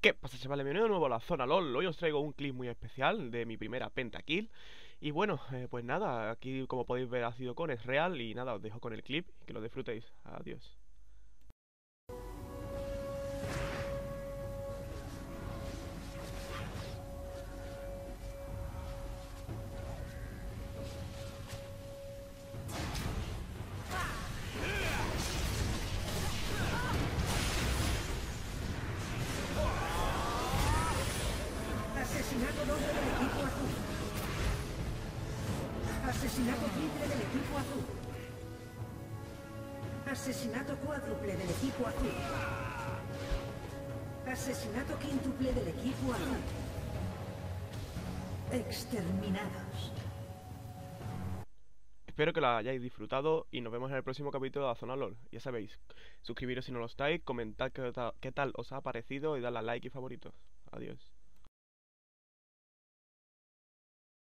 ¿Qué pasa, chavales? Bienvenido de nuevo a la zona LOL. Hoy os traigo un clip muy especial de mi primera pentakill. Y bueno, pues nada, aquí como podéis ver ha sido con es real. Y nada, os dejo con el clip y que lo disfrutéis. Adiós. Asesinato doble del equipo azul. Asesinato triple del equipo azul. Asesinato cuádruple del equipo azul. Asesinato quíntuple del equipo azul. Exterminados. Espero que lo hayáis disfrutado y nos vemos en el próximo capítulo de la zona LOL. Ya sabéis, suscribiros si no lo estáis, comentad qué tal os ha parecido y dadle a like y favoritos. Adiós.